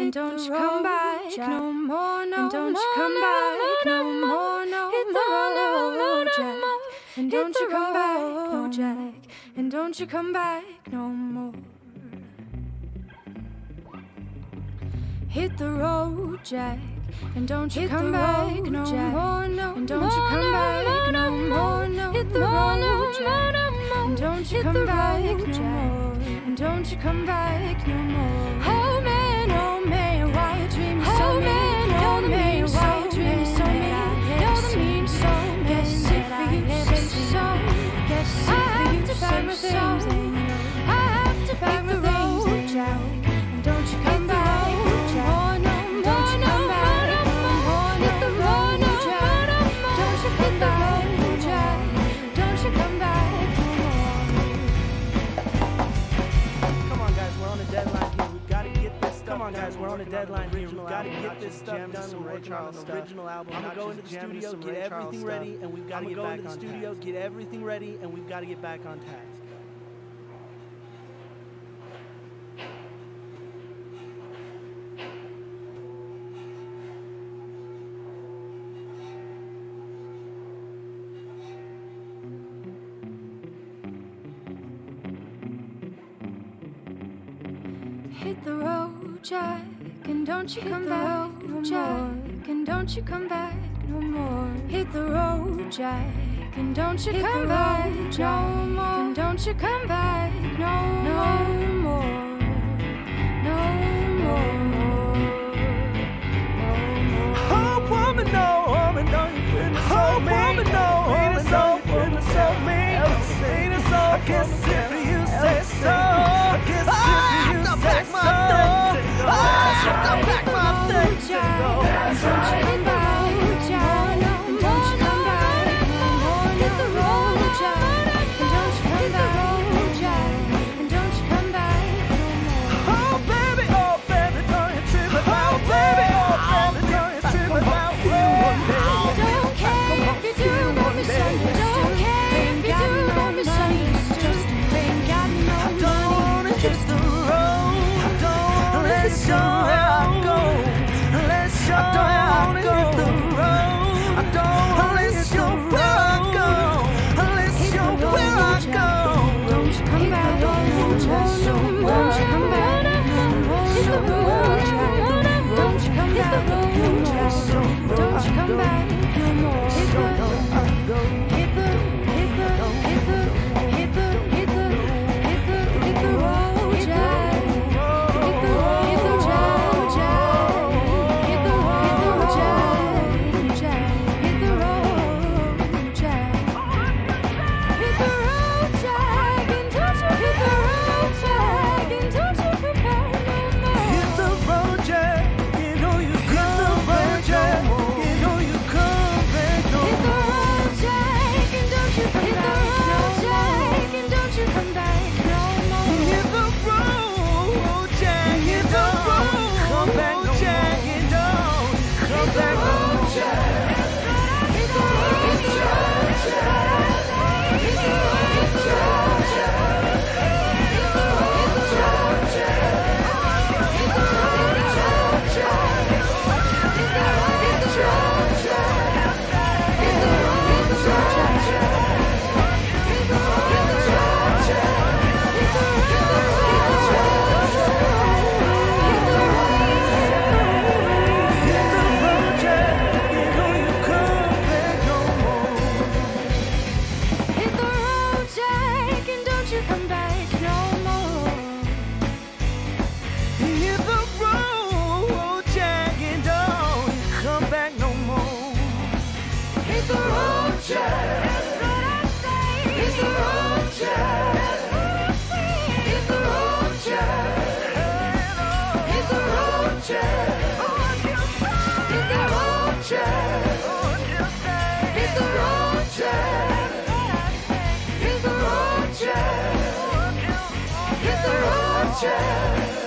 And don't you come back no more, no. And don't you come back no more, no. Hit the road, Jack. And don't you come back, no, Jack. And don't you come back no more. Hit the road, Jack. And don't you come back no more, no. And don't you come back no more, no. Hit the road, Jack. And don't you come back no more. And don't you come back no more. Oh man, why you dreaming so mean? Oh man, why you dreaming so mean? You're the mean soul. Guess it for you say so. Guess it for you say so. I have to back the road, Jack. And don't you come back, Jack. Don't you come back no more. Hit the road, Jack. Don't you come back, Jack. Don't you come back no more. Come on, guys, we're on a deadline here. We've got to get this stuff. Come on, guys, we're on a deadline here. We've got to get this stuff done. We're working on an original album. I'm gonna go into the studio, get everything ready, and we've got to get back on task. Get everything ready, and we've got to get back on task. Hit the road, Jack, and don't you come back no more. And don't you come back no more. Hit the road, Jack, and don't you come back no more. And don't you come back no more. No more. Oh, woman, no, you've been so mean. Woman, no, you've been so mean. I guess if you say so. I guess if you say so. I back my things. Don't you come back, Jack. And don't you come back no more. Hit the road, Jack. And don't you come back, Jack. And don't you come back no more. Oh, baby, don't you trip about, baby. Oh, baby, don't you trip about you one day. Don't care if you do, but me say you don't care if you do, but me say just ain't got no money. I don't wanna hit the road. I don't wanna let you where I go. Let you where I go. Hit the road. I don't wanna let you where I go. Let you where I go. Don't you come back no more. Don't you come back no more. Hit the road, Jack. Don't you come back no more. Don't you come back no more. Hit the road, Jack. HitTheRoadJack.